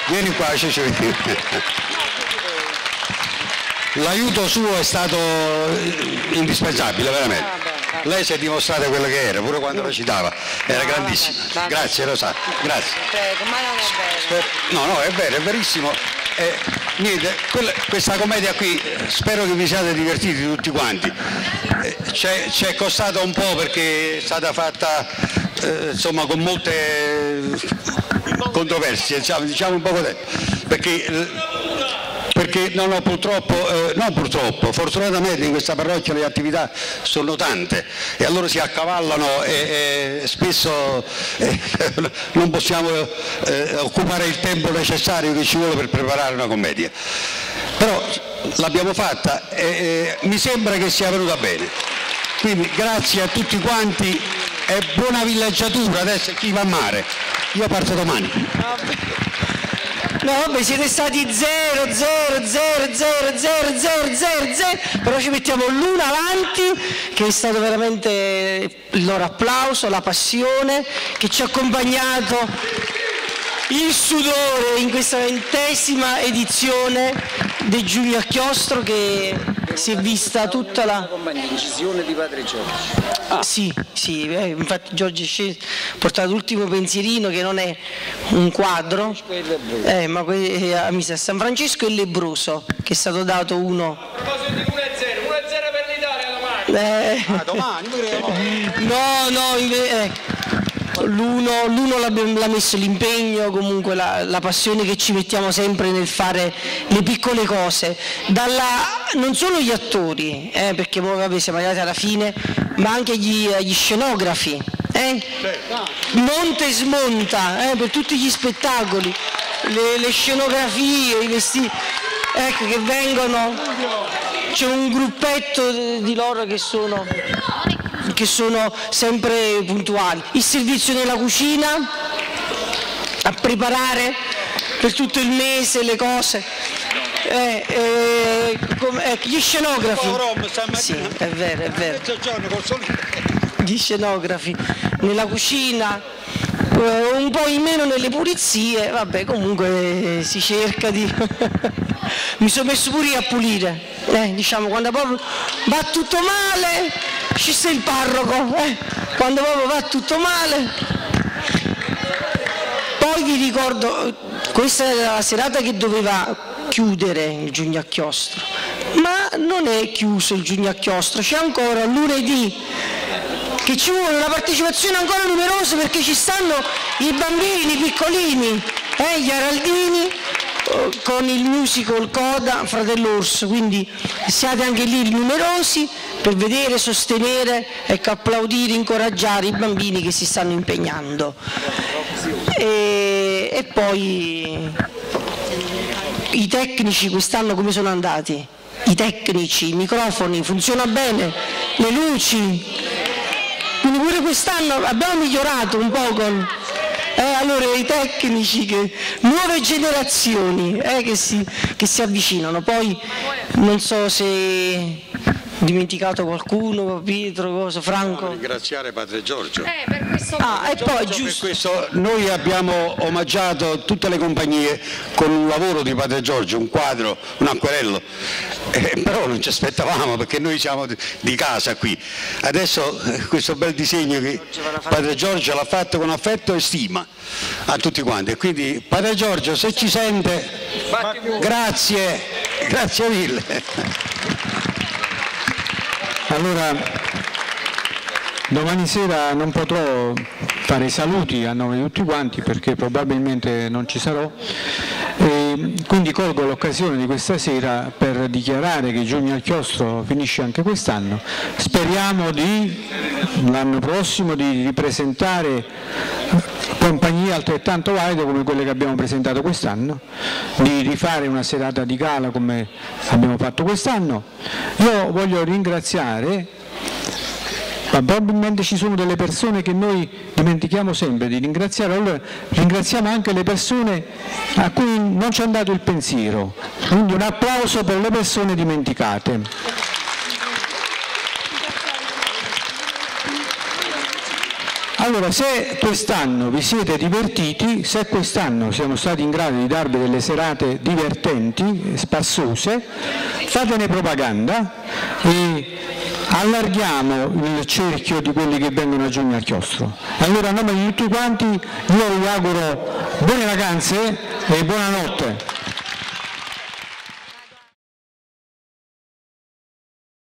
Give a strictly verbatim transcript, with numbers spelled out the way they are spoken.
Vieni qua, ci ci vedi. L'aiuto suo è stato indispensabile, veramente. Lei si è dimostrata quello che era, pure quando la citava, era grandissima. Grazie, lo sa, grazie. Prego, ma non è vero. No, no, è vero, è verissimo. Eh, niente, quella, questa commedia qui, spero che vi siate divertiti tutti quanti. Eh, c'è costato un po' perché è stata fatta eh, insomma con molte controversie, diciamo, diciamo un po' tempo, perché eh, perché no, no, purtroppo, eh, non purtroppo, fortunatamente in questa parrocchia le attività sono tante e allora si accavallano e, e spesso eh, non possiamo eh, occupare il tempo necessario che ci vuole per preparare una commedia. Però l'abbiamo fatta e, e mi sembra che sia venuta bene. Quindi grazie a tutti quanti e buona villeggiatura, adesso chi va a mare? Io parto domani. No, vabbè, siete stati zero, zero, zero, zero, zero, zero, zero, zero, però ci mettiamo l'uno avanti, che è stato veramente il loro applauso, la passione, che ci ha accompagnato il sudore in questa ventesima edizione del Giugno a Chiostro, che si è vista tutta la... Incisione di Padre Giorgio. Ah, sì, sì, eh, infatti Giorgio ha portato l'ultimo pensierino che non è un quadro, eh, ma eh, a Misa San Francesco e Lebroso, che è stato dato uno. A proposito di uno a zero, uno a zero per l'Italia domani. Eh, Ah, domani? no, no, eh. L'uno l'ha messo l'impegno, comunque la, la passione che ci mettiamo sempre nel fare le piccole cose, dalla, non solo gli attori, eh, perché poi vabbè, siamo arrivati alla fine, ma anche gli, gli scenografi, eh? Monta e smonta, eh, per tutti gli spettacoli, le, le scenografie, i vestiti, ecco, che vengono, c'è un gruppetto di loro che sono... che sono sempre puntuali, il servizio nella cucina, a preparare per tutto il mese le cose, eh, eh, come, eh, gli scenografi, sì, è vero, è vero, gli scenografi nella cucina, eh, un po' in meno nelle pulizie, vabbè, comunque eh, si cerca di... Mi sono messo pure io a pulire, eh, diciamo, quando proprio va tutto male, ci sta il parroco, eh, quando proprio va tutto male. Poi vi ricordo, questa era la serata che doveva chiudere il Giugno a Chiostro, ma non è chiuso il Giugno a Chiostro, c'è ancora lunedì, che ci vuole una partecipazione ancora numerosa, perché ci stanno i bambini piccolini, eh, gli araldini, con il musical Coda Fratello Orso, quindi siate anche lì numerosi per vedere, sostenere, ecco, applaudire, incoraggiare i bambini che si stanno impegnando. E, e poi i tecnici quest'anno come sono andati? I tecnici, i microfoni, funziona bene, le luci, quindi pure quest'anno abbiamo migliorato un po' con... Eh, allora i tecnici, che, nuove generazioni eh, che, si, che si avvicinano, poi non so se ho dimenticato qualcuno, Pietro, cosa, Franco. No, ringraziare Padre Giorgio. Eh, per questo Ah, e poi Per giusto. questo noi abbiamo omaggiato tutte le compagnie con un lavoro di Padre Giorgio, un quadro, un acquerello, eh, però non ci aspettavamo perché noi siamo di, di casa qui. Adesso eh, questo bel disegno che Padre Giorgio l'ha fatto con affetto e stima a tutti quanti, e quindi Padre Giorgio, se ci sente, grazie, grazie mille. Allora, domani sera non potrò fare i saluti a nome di tutti quanti perché probabilmente non ci sarò, e quindi colgo l'occasione di questa sera per dichiarare che Giugno al Chiostro finisce anche quest'anno. Speriamo di l'anno prossimo di ripresentare compagnie altrettanto valide come quelle che abbiamo presentato quest'anno, di rifare una serata di gala come abbiamo fatto quest'anno. Io voglio ringraziare, ma probabilmente ci sono delle persone che noi dimentichiamo sempre di ringraziare, allora ringraziamo anche le persone a cui non ci è andato il pensiero, quindi un applauso per le persone dimenticate. Allora, se quest'anno vi siete divertiti, se quest'anno siamo stati in grado di darvi delle serate divertenti, spassose, fatene propaganda e allarghiamo il cerchio di quelli che vengono a giugno al chiostro. Allora, a nome di tutti quanti, io vi auguro buone vacanze e buonanotte.